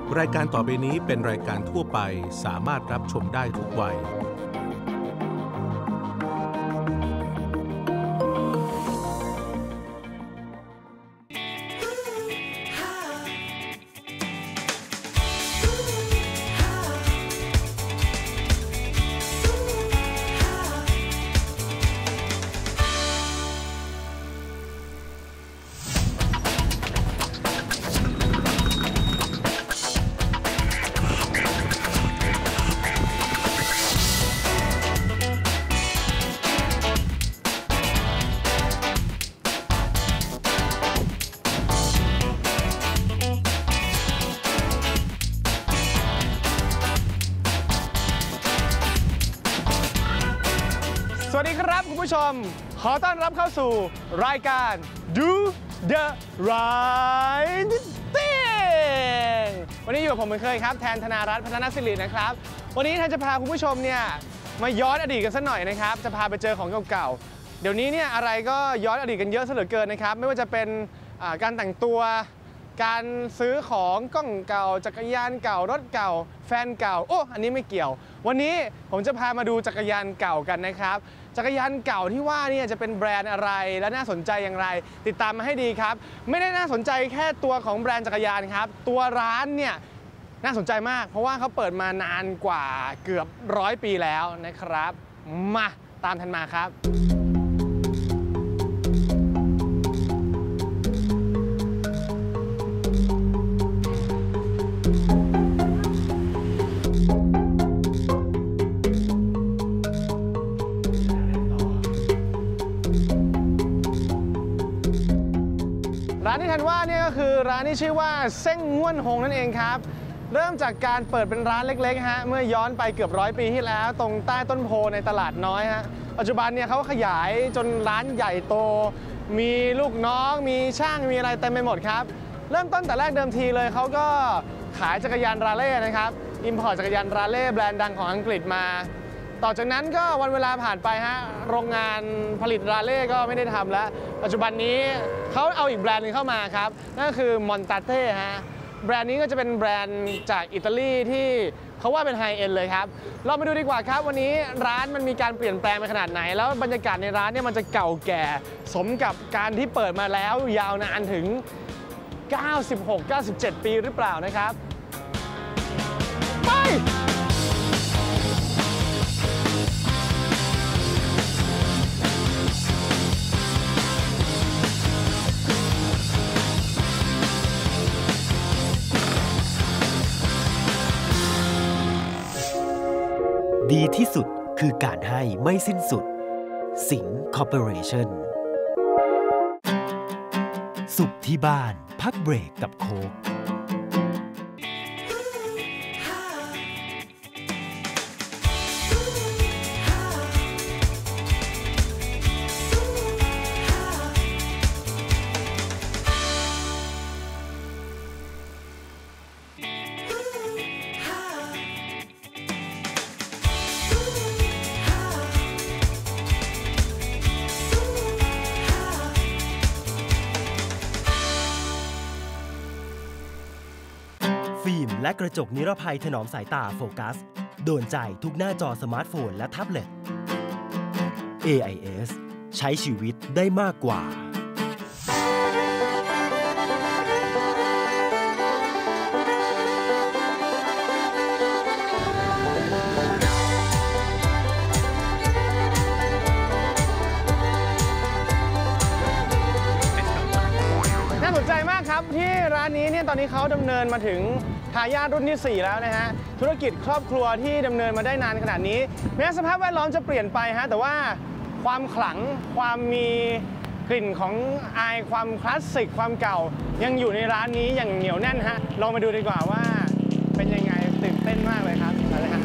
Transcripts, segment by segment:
รายการต่อไปนี้เป็นรายการทั่วไปสามารถรับชมได้ทุกวัยสวัสดีครับคุณผู้ชมขอต้อนรับเข้าสู่รายการ Do the Right Thing วันนี้อยู่กับผมเหมือนเคยครับแทนธนารัตน์พัฒนศิรินะครับวันนี้ท่านจะพาคุณผู้ชมเนี่ยมาย้อนอดีตกันสักหน่อยนะครับจะพาไปเจอของเก่าๆเดี๋ยวนี้เนี่ยอะไรก็ย้อนอดีตกันเยอะซะเหลือเกินนะครับไม่ว่าจะเป็นการแต่งตัวการซื้อของกล้องเก่าจักรยานเก่ารถเก่าแฟนเก่าโอ้อันนี้ไม่เกี่ยววันนี้ผมจะพามาดูจักรยานเก่ากันนะครับจักรยานเก่าที่ว่านี่จะเป็นแบรนด์อะไรและน่าสนใจอย่างไรติดตามมาให้ดีครับไม่ได้น่าสนใจแค่ตัวของแบรนด์จักรยานครับตัวร้านเนี่ยน่าสนใจมากเพราะว่าเขาเปิดมานานกว่าเกือบ100 ปีแล้วนะครับมาตามทันมาครับร้านที่ทันว่าเนี่ยก็คือร้านที่ชื่อว่าเซ้งง่วนฮงนั่นเองครับเริ่มจากการเปิดเป็นร้านเล็กๆฮะเมื่อย้อนไปเกือบ100 ปีที่แล้วตรงใต้ต้นโพในตลาดน้อยฮะปัจจุบันเนี่ยเขาขยายจนร้านใหญ่โตมีลูกน้องมีช่างมีอะไรเต็มไปหมดครับเริ่มต้นแต่แรกเดิมทีเลยเขาก็ขายจักรยานราเล่นะครับอิมพอร์ตจักรยานราเล่แบรนด์ดังของอังกฤษมาต่อจากนั้นก็วันเวลาผ่านไปฮะโรงงานผลิตราเล่ก็ไม่ได้ทำแล้วปัจจุบันนี้เขาเอาอีกแบรนด์หนึงเข้ามาครับนั่นก็คือมอนตาเต้ฮะแบรนด์นี้ก็จะเป็นแบรนด์จากอิตาลีที่เขาว่าเป็นไฮเอ็นด์เลยครับเรามาดูดีกว่าครับวันนี้ร้านมันมีการเปลี่ยนแปลงไปขนาดไหนแล้วบรรยากาศในร้านเนี่ยมันจะเก่าแก่สมกับการที่เปิดมาแล้วยาวนานถึง 96-97 ปีหรือเปล่านะครับไปดีที่สุดคือการให้ไม่สิ้นสุดสิงห์คอร์ปอเรชั่นสุขที่บ้านพักเบรกกับโค้กฟิล์มและกระจกนิรภัยถนอมสายตาโฟกัสโดนใจทุกหน้าจอสมาร์ทโฟนและแท็บเล็ต AIS ใช้ชีวิตได้มากกว่าน่าสนใจมากครับที่ร้านนี้เนี่ยตอนนี้เขาดำเนินมาถึงทายาทรุ่นที่4แล้วนะฮะธุรกิจครอบครัวที่ดำเนินมาได้นานขนาดนี้แม้สภาพแวดล้อมจะเปลี่ยนไปฮะแต่ว่าความขลังความมีกลิ่นของอายความคลาสสิกความเก่ายังอยู่ในร้านนี้อย่างเหนียวแน่นฮะลองมาดูดีกว่าว่าเป็นยังไงตื่นเต้นมากเลยครับอะไรฮะ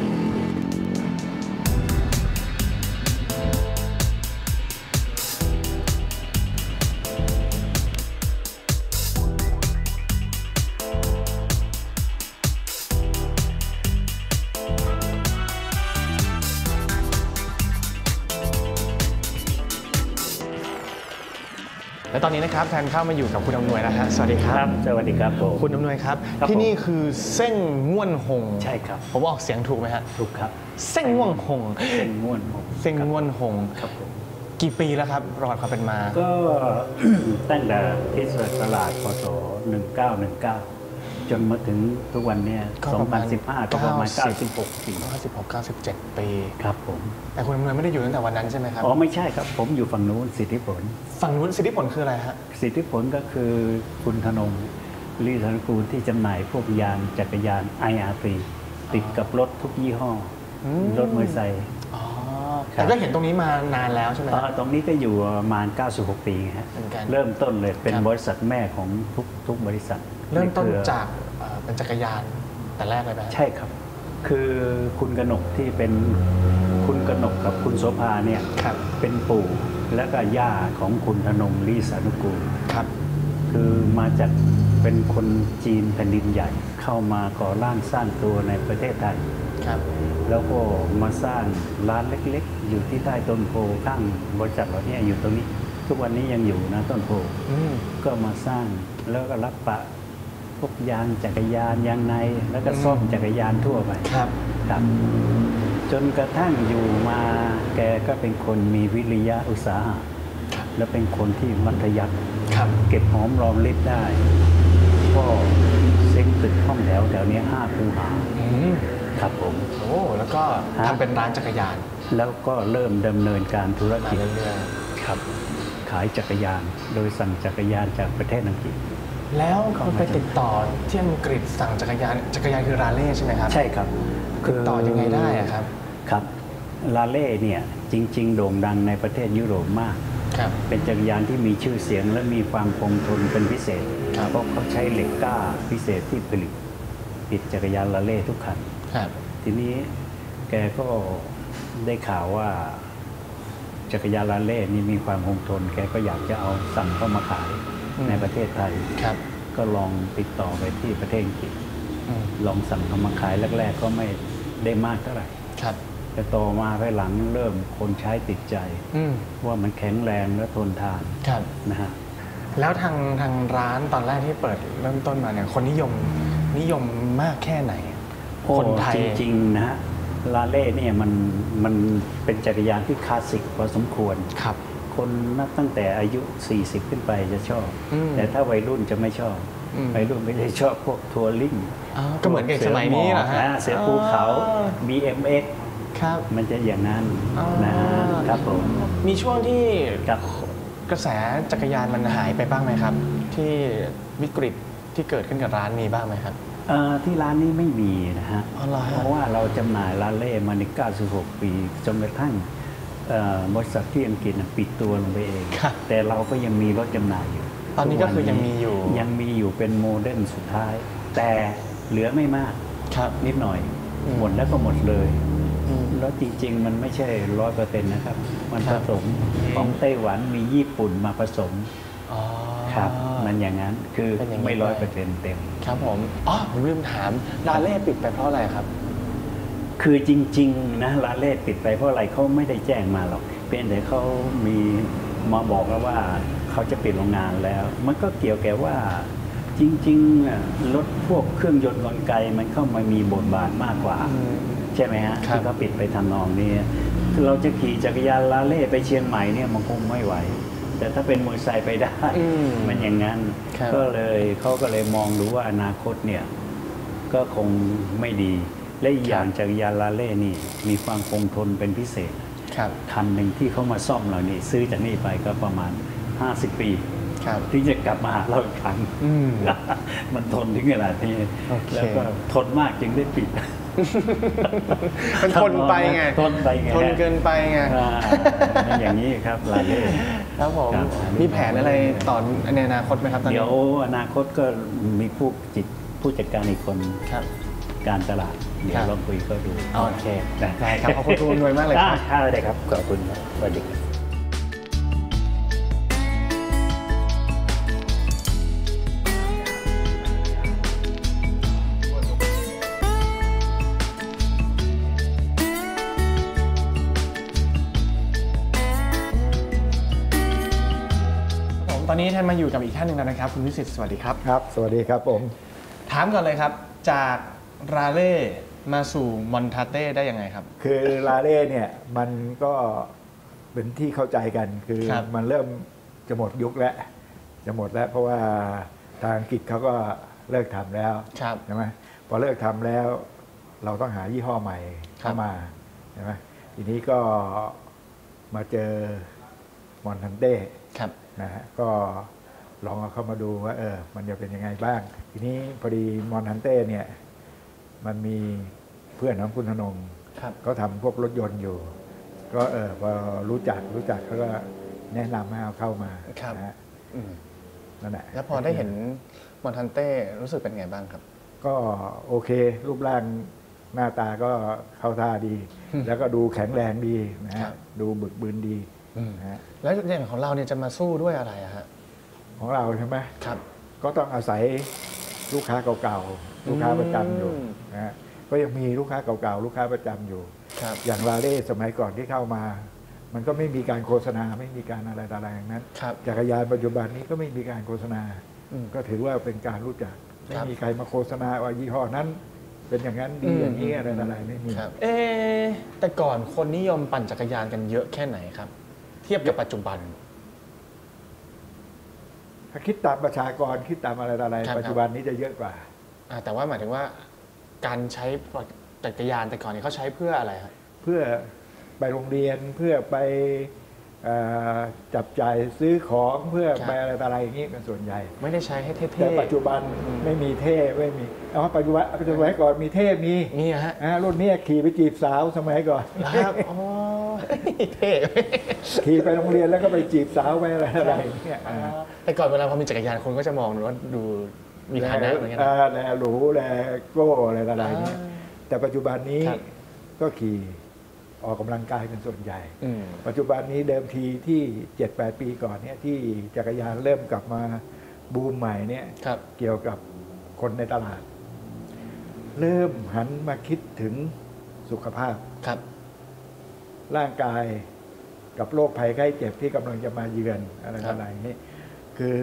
และตอนนี้นะครับแทนเข้ามาอยู่กับคุณอำนวยนะฮะสวัสดีครับสวัสดีครับผมคุณอำนวยครับครับที่นี่คือเส้งง่วนหงใช่ครับผมออกเสียงถูกไหมฮะถูกครับเส้งง่วนหงเป็นง่วนผมเส้งง่วนหงครับผมกี่ปีแล้วครับประวัติความเป็นมาก็ ตั้งแต่คริสตศักราชพศ1919 จนมาถึงทุกวันเนี้ยก็ประมาณ 2015ก็ประมาณ96 ปี 96-97 ปีครับผมแต่คุณอำนวยไม่ได้อยู่ตั้งแต่วันนั้นใช่ไหมครับอ๋อไม่ใช่ครับ ผมอยู่ฝั่งนู้นสิทธิผลฝั่งนู้นสิทธิผลคืออะไรฮะสิทธิผลก็คือคุณธนงลีธนกูลที่จำหน่ายพวกยานจักรยาน IRT ติดกับรถทุกยี่ห้ออมรถมอเตอร์ไซค์อ๋อครับแต่ก็เห็นตรงนี้มานานแล้วใช่ไหมฮะตรงนี้ก็อยู่ประมาณ96 ปีฮะเหมือนกันเริ่มต้นเลยเป็นครับบริษัทแม่ของทุกบริษัทเริ่มต้นใครือจากเป็นจักรยานแต่แรกเลยไหมฮะใช่ครับ คือคุณกนกที่เป็นคุณกนกกับคุณโสภาเนี่ยครับเป็นปู่และก็ย่าของคุณธนงลีสานุกูลครับคือมาจากเป็นคนจีนแผ่นดินใหญ่เข้ามาก่อร่างสร้างตัวในประเทศไทยครับแล้วก็มาสร้างร้านเล็กๆ อยู่ที่ใต้ต้นโพข้างบริษัทเราเนี่ยอยู่ตรงนี้ ทุกวันนี้ยังอยู่นะต้นโพอืมก็มาสร้างแล้วก็รับปะพวกยางจักรยานยางในแล้วก็ซ่อมจักรยานทั่วไปครับครับจนกระทั่งอยู่มาแกก็เป็นคนมีวิริยะอุตสาหะและเป็นคนที่มัธยัสถ์ครับเก็บหอมรอมริบได้ก็เซ็งตึกห้องแถวแถวนี้5 คูหาอืมครับผมโอ้แล้วก็ทำเป็นร้านจักรยานแล้วก็เริ่มดำเนินการธุรมากิจเรื่อยครับขายจักรยานโดยสั่งจักรยานจากประเทศอังกฤษๆแล้วคุณไปติดต่อที่อังกฤษสั่งจักรยานคือราเล่ใช่ไหมครับใช่ครับติดต่อยังไงได้อะครับครับลาเล่เนี่ยจริง ๆ โด่งดังในประเทศยุโรปมากครับเป็นจักรยานที่มีชื่อเสียงและมีความคงทนเป็นพิเศษครับเพราะเขาใช้เหล็กกล้าพิเศษที่ผลิตติดจักรยานลาเล่ทุกคันครับทีนี้แกก็ได้ข่าวว่าจักรยานลาเล่นี่มีความคงทน แกก็อยากจะเอาสั่งเข้ามาขายในประเทศไทยครับก็ลองติดต่อไปที่ประเทศอังกฤษอืมลองสั่งเข้ามาขายแรกๆก็ไม่ได้มากเท่าไหร่ครับแต่ต่อมาภายหลังเริ่มคนใช้ติดใจอืมว่ามันแข็งแรงและทนทานครับนะฮะแล้วทางร้านตอนแรกที่เปิดเริ่มต้นมาเนี่ยคนนิยมมากแค่ไหน คนไทยจริงๆนะฮะลาเล่เนี่ยมันเป็นจักรยานที่คลาสสิกพอสมควรครับคนนับตั้งแต่อายุ 40 ขึ้นไปจะชอบอืมแต่ถ้าวัยรุ่นจะไม่ชอบอืมวัยรุ่นไม่ได้ชอบพวกทัวริ่งอ๋อก็เหมือนกับสมัยนี้เหรอฮะเสือภูเขาอ๋อ BMX ครับมันจะอย่างนั้นอ๋อนะครับผมมีช่วงที่กับกระแสจักรยานมันหายไปบ้างไหมครับ ที่วิกฤตที่เกิดขึ้นกับร้านมีบ้างไหมครับที่ร้านนี้ไม่มีนะฮะอ๋อเหรอฮะเพราะว่าเราจำหน่ายลาเล่มาใน96 ปีจนกระทั่งบริษัทที่อังกฤษน่ะปิดตัวลงไปเองครับแต่เราก็ยังมีรถจำหน่ายอยู่ตอนนี้ก็คือยังมีอยู่ยังมีอยู่เป็นโมเดลสุดท้าย แต่เหลือไม่มากครับนิดหน่อยอืมหมดแล้วก็หมดเลยอืมแล้วจริง ๆ มันไม่ใช่ 100%นะครับ มันคผรับสมของไต้หวันมีญี่ปุ่นมาผสมอ๋อครับ มันอย่างนั้นคือเป็นอย่างนี้ไม่ไป 100%เต็มครับผมอ๋อผมลืมถามร้านเล่ปิดไปเพราะอะไรครับคือจริงๆนะลาเล่ปิดไปเพราะอะไรเขาไม่ได้แจ้งมาหรอกเพียงแต่เขามีมาบอกแล้วว่าเขาจะปิดโรงงานแล้ว มันก็เกี่ยวแก่ว่าจริงๆน่ะรถพวกเครื่องยนต์กลไกมันเข้ามามีบทบาทมากกว่า ใช่ไหมฮะครับที่เขาปิดไปทำนองนี้เราจะขี่จักรยานลาเล่ไปเชียงใหม่เนี่ยมันคงไม่ไหว แต่ถ้าเป็นมอเตอร์ไซค์ไปได้อืมมันอย่างนั้นครับก็เลยเขาก็เลยมองดูว่าอนาคตเนี่ยก็คงไม่ดี และอีกอย่างจักรยานลาเล่นี่มีความคงทนเป็นพิเศษครับคันหนึ่งที่เขามาซ่อมเรานี่ซื้อจากนี่ไปก็ประมาณ 50 ปีครับที่จะกลับมาหาเราอีกครั้งอืมมันทนถึงขนาดนี้โอเคแล้วก็ทนมากจึงได้ปิดมันทนไปไงทนไปไงทนเกินไปไงอย่างนี้ครับลาเล่ครับผมครับมีแผนอะไรต่อในอนาคตไหมครับตอนนี้เดี๋ยวอนาคตก็มีผู้จัดการอีกคนครับการตลาด เดี๋ยวเราคุยก็ดูโอเคนะได้ครับขอบคุณคุณอำนวยมากเลยครับได้ครับขอบคุณครับสวัสดีครับผมตอนนี้แทนมาอยู่กับอีกท่านหนึ่งแล้วนะครับคุณวิสิทธิ์สวัสดีครับครับสวัสดีครับผมถามก่อนเลยครับจากราเล่มาสู่มอนทาเต้ได้ยังไงครับคือลาเล่เนี่ยมันก็เป็นที่เข้าใจกันคือครับมันเริ่มจะหมดยุคแล้วจะหมดแล้วเพราะว่าทางอังกฤษเขาก็เลิกทำแล้วครับใช่ไหมพอเลิกทำแล้ว เราต้องหายี่ห้อใหม่เข้ามาใช่ไหมทีนี้ก็มาเจอมอนทันเต้ครับนะฮะก็ลองเอาเข้ามาดูว่ามันจะเป็นยังไงบ้าง ทีนี้พอดีมอนทันเต้เนี่ยมันมีเพื่อนของคุณธนงครับเขาทำพวกรถยนต์อยู่ ก็พอรู้จักเขาก็แนะนำให้เอาเข้ามาครับนะฮะอืมนั่นแหละแล้วพอได้เห็นมอนทันเต้รู้สึกเป็นไงบ้างครับก็โอเค รูปร่างหน้าตาก็เข้าท่าดี แล้วก็ดูแข็งแรงดีนะครัฮะบดูบึกบืนดีนะฮะแล้วอย่างของเราเนี่ยจะมาสู้ด้วยอะไรอะฮะของเราใช่ไหมครับก็ต้องอาศัยลูกค้าเก่าๆลูกค้าประจำอยู่นะฮะก็ยังมีลูกค้าเก่าๆลูกค้าประจำอยู่ครับอย่างลาเล่สมัยก่อนที่เข้ามา มันก็ไม่มีการโฆษณาไม่มีการอะไรต่างๆอย่างนั้นครับจักรยานปัจจุบันนี้ก็ไม่มีการโฆษณาอืมก็ถือว่าเป็นการรู้จัก ไม่ครับมีใครมาโฆษณาว่ายี่ห้อนั้น เป็นอย่างนั้นดีอย่างนี้อะไรต่างๆไม่มีครับแต่ก่อนคนนิยมปั่นจักรยานกันเยอะแค่ไหนครับ เทียบกับปัจจุบันถ้าคิดตามประชากรคิดตามอะไรต่างครับๆปัจจุบันนี้จะเยอะกว่าแต่ว่าหมายถึงว่าการใช้จักรยานแต่ก่อนเนี่ยเขาใช้เพื่ออะไรครับเพื่อไปโรงเรียนเพื่อไปจับจ่ายซื้อของเพื่อครับไปอะไรต่างๆอย่างนี้เป็นส่วนใหญ่ไม่ได้ใช้ให้เท่ๆแต่ปัจจุบันไม่มีเท่ไม่มีเอาปัจจุบันก่อนมีเท่มีนี่ฮะรุ่นนี้ขี่ไปจีบสาวสมัยก่อนครับอ๋อเท่ขี่ไปโรงเรียนแล้วก็ไปจีบสาวไปอะไรอย่างเงี้ยแต่ก่อนเวลาพอมีจักรยานคนก็จะมองว่าดูมีฐานะเหมือนกันนะแลหรูแลโก้อะไรต่างๆอย่างเงี้ยแต่ปัจจุบันนี้ครับก็ขี่ออกกำลังกายเป็นส่วนใหญ่อืมปัจจุบันนี้เดิมทีที่ 7-8 ปีก่อนเนี่ยที่จักรยานเริ่มกลับมาบูมใหม่เนี่ยครับเกี่ยวกับคนในตลาด เริ่มหันมาคิดถึงสุขภาพครับร่างกายกับโรคภัยไข้เจ็บที่กำลังจะมาเยือนอะไรครับต่างๆอย่างนี้คือ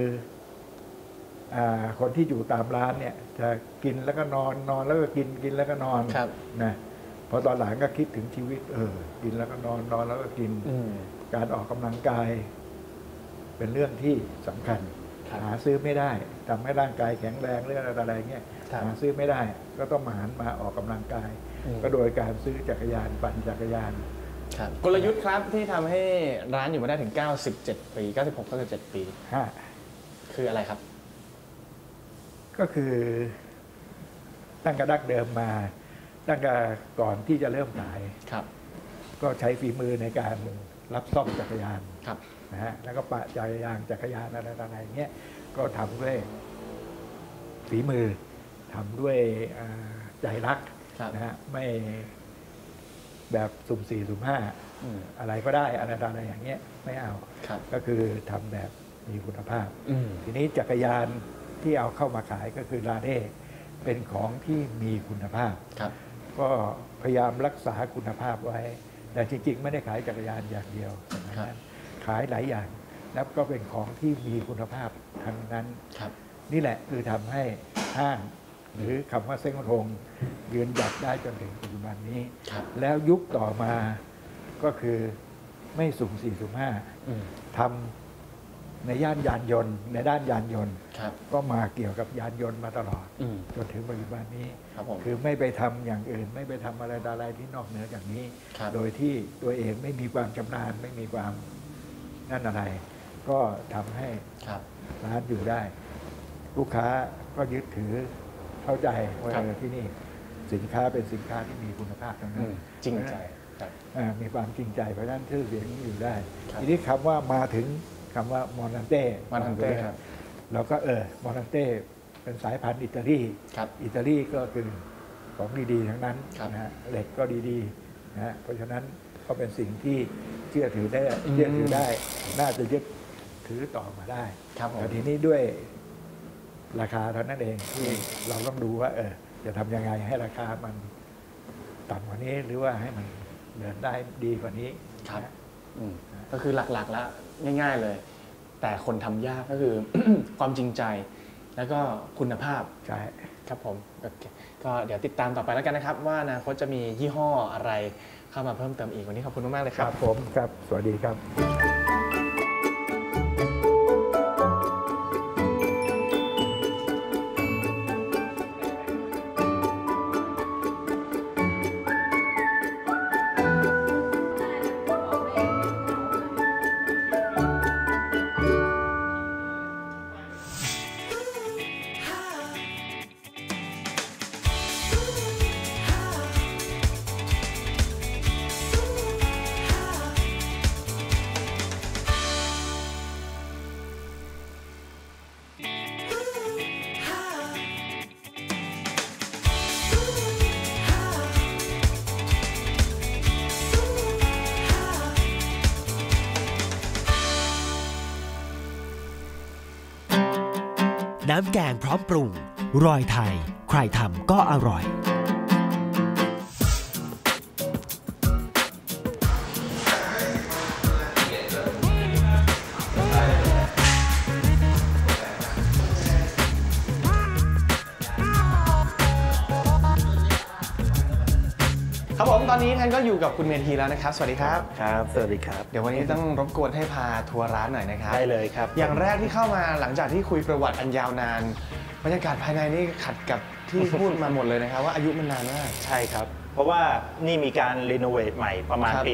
คนที่อยู่ตามร้านเนี่ยจะกินแล้วก็นอนแล้วก็กินแล้วก็นอนครับนะพอตอนหลังก็คิดถึงชีวิตกินแล้วก็นอนแล้วก็กินอืมการออกกำลังกายเป็นเรื่องที่สำคัญครับหาซื้อไม่ได้ทำให้ร่างกายแข็งแรงเรื่องอะไรเงี้ยครับหาซื้อไม่ได้ ก็ต้องมาหันมาออกกำลังกายอืมก็โดยการซื้อจักรยานปั่นจักรยานครับกลยุทธ์ครับที่ทำให้ร้านอยู่มาได้ถึง 97 ปี 96-97 ปี คืออะไรครับก็คือตั้งกระดักเดิมมา ตั้งแต่ก่อนที่จะเริ่มขายครับก็ใช้ฝีมือในการรับซ่อมจักรยานครับนะฮะแล้วก็ปะจักรยานอะไรเงี้ยก็ทำด้วยฝีมือทำด้วยใจรักครับนะฮะไม่แบบสุ่มสี่สุ่มห้าอืมอะไรก็ได้อะไรอย่างเงี้ยไม่เอาครับก็คือทำแบบมีคุณภาพอืมทีนี้จักรยานที่เอาเข้ามาขายก็คือลาเด้เป็นของที่มีคุณภาพครับก็พยายามรักษาคุณภาพไว้ แต่จริงๆ ไม่ได้ขายจักรยานอย่างเดียวนะครับ ขายหลายอย่าง แล้วก็เป็นของที่มีคุณภาพทั้งนั้นครับนี่แหละคือทำให้ห้าง หรือคำว่าเซ้งทงยืนหยัดได้จนถึงปัจจุบันนี้ครับแล้วยุคต่อมาก็คือไม่สุ่มสี่สุ่มห้าอืมทำในย่านยานยนต์ในด้านยานยนต์ครับก็มาเกี่ยวกับยานยนต์มาตลอดอืมจนถึงปัจจุบันนี้ครับผมคือไม่ไปทำอย่างอื่น ไม่ไปทำอะไรที่นอกเหนือจากนี้ครับโดยที่ตัวเองไม่มีความชำนาญไม่มีความนั่นอะไร ก็ทำให้ครับร้านอยู่ได้ ลูกค้าก็ยึดถือเข้าใจว่าครับที่นี่สินค้าเป็นสินค้าที่มีคุณภาพทั้งนั้นจริงใจครับมีความจริงใจเพราะฉะนั้นชื่อเสียงอยู่ได้ครับทีนี้คำว่ามาถึงคำว่ามอนตันเต้มอนทันเต้ครับเราก็มอนตันเต้เป็นสายพันธุ์อิตาลีครับอิตาลีก็คือของดีๆทั้งนั้นครับนะฮะเหล็กก็ดีๆนะฮะเพราะฉะนั้นก็เป็นสิ่งที่เชื่อถือได้อืมเชื่อถือได้ น่าจะยึดถือต่อมาได้ครับผมแต่ทีนี้ด้วยราคาเท่านั้นเองที่เราต้องดูว่าจะทำยังไงให้ราคามันต่ำกว่านี้หรือว่าให้มันเดินได้ดีกว่านี้ครับนะอืมก็คือหลักๆแล้วง่าย ๆเลยแต่คนทำยากก็คือ ความจริงใจแล้วก็คุณภาพใช่ครับผมโอเคก็เดี๋ยวติดตามต่อไปแล้วกันนะครับว่าอนาคตจะมียี่ห้ออะไรเข้ามาเพิ่มเติมอีกวันนี้ขอบคุณมากๆเลยคครัรับบ ผมครับสวัสดีครับน้ำแกงพร้อมปรุงรอยไทยใครทำก็อร่อยครับผมตอนนี้ท่านก็อยู่กับคุณเมธีแล้วนะครับสวัสดีครับครับสวัสดีครับเดี๋ยววันนี้ต้องรบกวนให้พาทัวร์ร้านหน่อยนะครับได้เลยครับอย่างแรกที่เข้ามาหลังจากที่คุยประวัติอันยาวนานบรรยากาศภายในนี่ขัดกับที่พูดมาหมดเลยนะครับว่าอายุมันนานมากใช่ครับ เพราะว่านี่มีการรีโนเวทใหม่ประมาณครับปี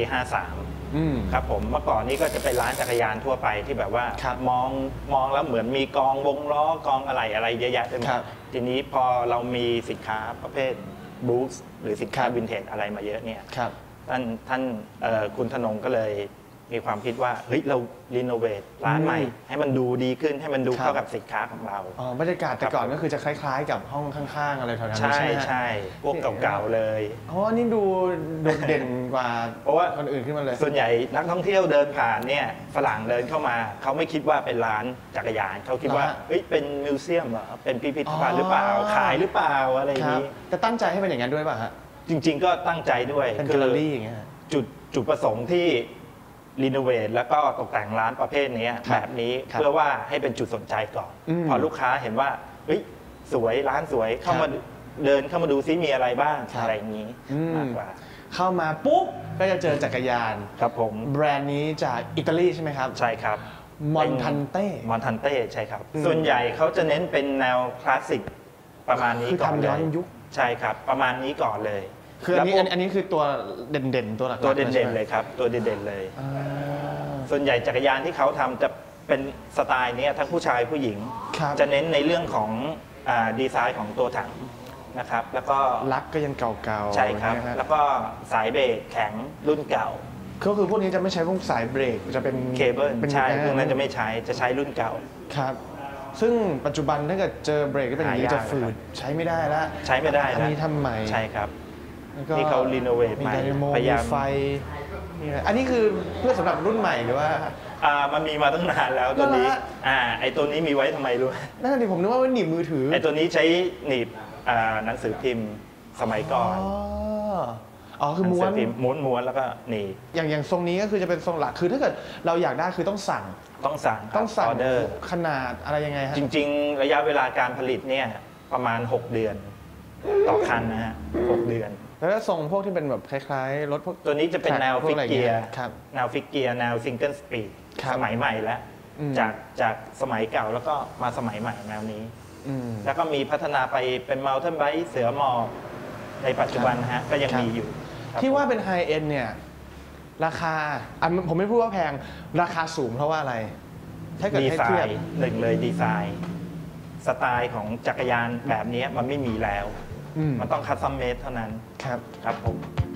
53 ครับผมเมื่อก่อนนี้ก็จะเป็นร้านจักรยานทั่วไปที่แบบว่าครับมองแล้วเหมือนมีกองวงล้อกองอะไรเยอะแยะเต็มหมครัดบทีนี้พอเรามีสินค้าประเภทบูธหรือสินค้าครับวินเทจอะไรมาเยอะเนี่ยครับท่านคุณธนงก็เลยมีความคิดว่าเฮ้ยเรารีโนเวทร้านใหม่ ให้มันดูดีขึ้นให้มันดูครับเข้ากับสินค้าของเราอ๋อบรรยากาศแต่ก่อนก็คือจะคล้ายๆ กับห้องข้างๆอะไรแถวๆนั้นใช่ใช่ไหมฮะใช่พวกเก่าๆเลยอ๋อนี่ดูโดดเด่นกว่าเพราะว่าคนอื่นขึ้นมาเลยส่วนใหญ่นักท่องเที่ยวเดินผ่านเนี่ยฝรั่งเดินเข้ามาเขาไม่คิดว่าเป็นร้านจักรยานเขาคิดว่าเหรอฮะเฮ้ยเป็นมิวเซียมเหรอเป็นพิพิธภัณอ๋อฑ์หรือเปล่าขายหรือเปล่าอะไรอย่างครับนี้แต่ตั้งใจให้เป็นอย่างนั้นด้วยป่ะฮะจริง ๆ ก็ตั้งใจด้วยเป็นแกลเลอรี่อย่างเงี้ยฮะจุดประสงค์ที่รีโนเวทแล้วก็ตกแต่งร้านประเภทนี้ครับแบบนี้ครับเพื่อว่าให้เป็นจุดสนใจก่อนอืมพอลูกค้าเห็นว่าเฮ้ยสวยร้านสวยเข้าครับมาเดินเข้ามาดูซิมีอะไรบ้างครับอะไรอย่างนี้อืมมากกว่าเข้ามาปุ๊บก็จะเจอจักรยานครับผมแบรนด์นี้จากอิตาลีใช่ไหมครับใช่ครับมอนทันเต้มอนทันเต้ใช่ครับอืมส่วนใหญ่เขาจะเน้นเป็นแนวคลาสสิกประมาณนี้คือก่อนทำเลย้อนยยุคใช่ครับ ประมาณนี้ก่อนเลยคืออันนี้แล้วพวกอันนี้คือตัวเด่นๆตัวหลักๆตัวเด่ใช่นไหมๆเลยครับ ตัวเด่นๆเลยอ่าส่วนใหญ่จักรยานที่เขาทำจะเป็นสไตล์เนี้ยทั้งผู้ชายผู้หญิงครับจะเน้นในเรื่องของดีไซน์ของตัวถังนะครับ แล้วก็ลักก็ยังเก่าๆใช่ครับนะฮะแล้วก็สายเบรกแข็งรุ่นเก่าก็คือพวกนี้จะไม่ใช้พวกสายเบรกจะเป็นเคเบิลป็นใช่พวกนั้นจะไม่ใช้จะใช้รุ่นเก่าครับ ซึ่งปัจจุบันถ้าเกิดเจอเบรกก็เป็นอย่างนี้หายากจะฝืดใช้ไม่ได้แล้วใช้ไม่ได้อันนี้ทำใหม่ใช่ครับแล้วก็ที่เขารีโนเวทมีใหม่ไดนาโมพยายามมีไฟมีอะไรอันนี้คือเพื่อสำหรับรุ่นใหม่หรือว่ามันมีมาตั้งนานแล้วตัวนี้นั่นแหละไอตัวนี้มีไว้ทำไมรู้ไหมนั่นนะดิผมนึกว่าหนีบมือถือไอตัวนี้ใช้หนีบหนังสือพิมพ์สมัยก่อนอ๋อคือม้วนหงสืพิพ์ม้วนแล้วก็หนีบอย่างทรงนี้ก็คือจะเป็นทรงหลักคือถ้าเกิดเราอยากได้คือต้องสั่งต้องสั่งต้องสั่งออเดอร์ขนาดอะไรยังไงฮะจริง ๆ ระยะเวลาการผลิตเนี่ยประมาณ 6 เดือน ต่อคันนะฮะ6 เดือนแล้วก็ทรงพวกที่เป็นแบบคล้ายๆรถพวกตัวนี้จะเป็นแนวพวฟิกกอะไรเกียร์ครับแนวฟิกเกียร์แนวซิงเกิลสปีดครับสมัยใหม่แล้วอืมจากสมัยเก่าแล้วก็มาสมัยใหม่แนวนี้อืมแล้วก็มีพัฒนาไปเป็นมัลติไบค์เสือหมอบในปัจจุบันนะฮะก็ยังครับมีอยู่ครับที่ว่าเป็นไฮเอ็นเนี่ยราคาผมไม่พูดว่าแพงราคาสูงเพราะว่าอะไร ถ้าเกิดดีให้ไซเทียบน์หนึ่งเลยดีไซน์สไตล์ของจักรยานแบบนี้มันไม่มีแล้วอืมมันต้องคัสตอมเมดเท่านั้นครับครับผม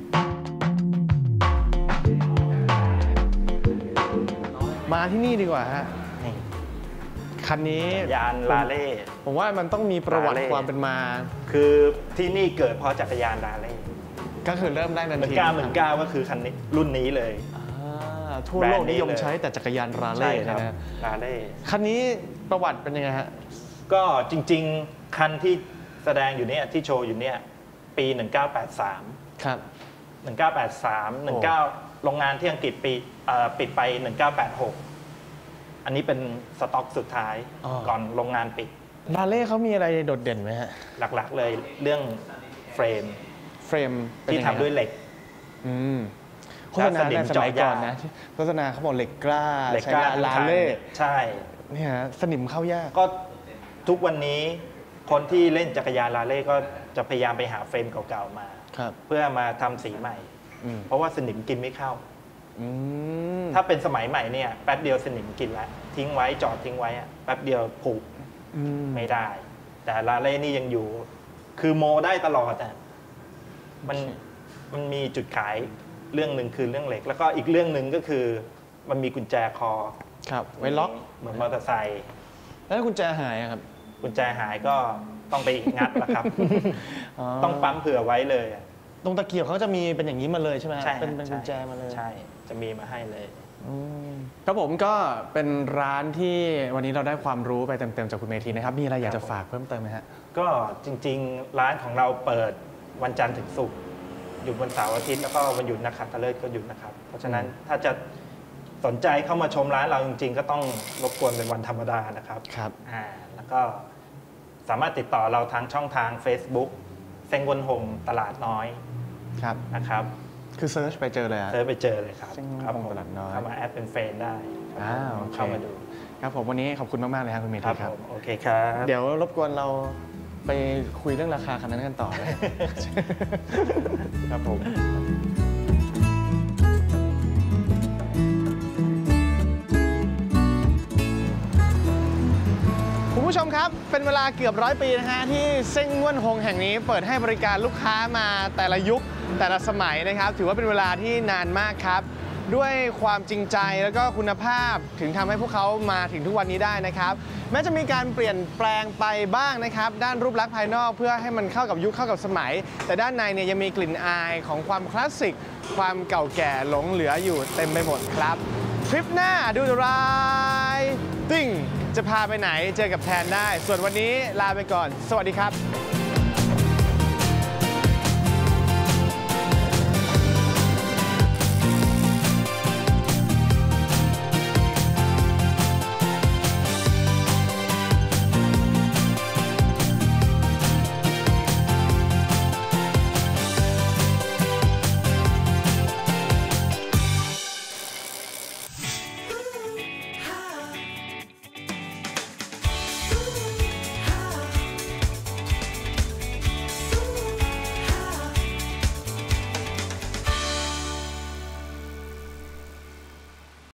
มาที่นี่ดีกว่าฮะนี่คันนี้ยานลาเล่ผมว่ามันต้องมีประวัติลาเล่ความเป็นมาคือที่นี่เกิดเพราะจักรยานลาเล่ก็คือเริ่มได้ทันที 1919ก็คือคันนี้รุ่นนี้เลยทั่วโลกนิยมใช้แต่จักรยานราใช่เล่ครับนะฮะลาเล่คันนี้ประวัติเป็นยังไงฮะก็จริงๆ คันที่แสดงอยู่เนี่ยที่โชว์อยู่เนี่ยปี 1983 ครับ 1983 19โรงงานที่อังกฤษปิดไป 1986 อันนี้เป็นสต็อกสุดท้ายอ๋อก่อนโรงงานปิดลาเล่เขามีอะไรโดดเด่นไหมฮะหลักๆเลยเรื่องเฟรมเฟรมเป็นที่งไงทำด้วยเหล็กอืมโฆษณาและสนิในมสมัยก่อนเจาะยางนะที่โฆษณาเขาบอกเหล็กกล้าเหล็กใช้กล้าลาเล่ใช่เนี่ยฮะสนิมเข้ายากก็ทุกวันนี้คนที่เล่นจักรยานลาเล่ก็จะพยายามไปหาเฟรมเก่าๆมาครับเพื่อมาทำสีใหม่อืมเพราะว่าสนิมกินไม่เข้าอืมถ้าเป็นสมัยใหม่เนี่ยแป๊บเดียวสนิมกินแล้วทิ้งไว้จอดทิ้งไว้อะแป๊บเดียวผุอืมไม่ได้ แต่ลาเล่นี่ยังอยู่ คือโมได้ตลอดอ่ะมันมีจุดขายเรื่องหนึ่งคือเรื่องเหล็ก แล้วก็อีกเรื่องหนึ่งก็คือมันมีกุญแจคอครับไว้ล็อกเหมือนมอเตอร์ไซค์แล้วถ้ากุญแจหายอะครับกุญแจหายก็ต้องไปงัดแล้วครับ ต้องปั๊มเผื่อไว้เลยอะตรงตะเกียบเขาจะมีเป็นอย่างนี้มาเลยใช่ไหมฮะใช่เป็นฮะกุญแจมาเลยใช่จะมีมาให้เลยครับผมก็เป็นร้านที่วันนี้เราได้ความรู้ไปเต็มๆจากคุณเมธีนะครับมีอะไรอยากจะฝากเพิ่มเติมไหมฮะก็จริงๆร้านของเราเปิดวันจันทร์ถึงศุกร์หยุดวันเสาร์อาทิตย์แล้วก็วันหยุดนักขัตฤกษ์ก็หยุดนะครับ เพราะฉะนั้นถ้าจะสนใจเข้ามาชมร้านเราจริงๆ ก็ต้องรบกวนเป็นวันธรรมดานะครับครับแล้วก็สามารถติดต่อเราทางช่องทาง Facebook เซ็งวนหงตลาดน้อยครับนะครับคือเซิร์ชไปเจอเลยอะเซิร์ชไปเจอเลยครับเซ็งวนหงครับผมตลาดน้อยเข้ามาแอดเป็นเฟรนด์ได้โอเคเข้ามาดูครับผมวันนี้ขอบคุณมากๆเลยครับคุณเมคธีรับครัผบมโอเคครับเดี๋ยวรบกวนเราไปคุยเรื่องราคาคันนั้นกันต่อเลย ครับผม คุณผู้ชมครับ เป็นเวลาเกือบ100 ปีนะฮะที่เซ็งง่วนฮงแห่งนี้เปิดให้บริการลูกค้ามาแต่ละยุคแต่ละสมัยนะครับ ถือว่าเป็นเวลาที่นานมากครับ ด้วยความจริงใจแล้วก็คุณภาพถึงทำให้พวกเขามาถึงทุกวันนี้ได้นะครับ แม้จะมีการเปลี่ยนแปลงไปบ้างนะครับ ด้านรูปลักษณ์ภายนอกเพื่อให้มันเข้ากับยุคเข้ากับสมัย แต่ด้านในเนี่ยยังมีกลิ่นอายของความคลาสสิก ความเก่าแก่หลงเหลืออยู่เต็มไปหมดครับ ทริปหน้าดูอะไรติ้งจะพาไปไหนเจอกับแทนได้ ส่วนวันนี้ลาไปก่อน สวัสดีครับ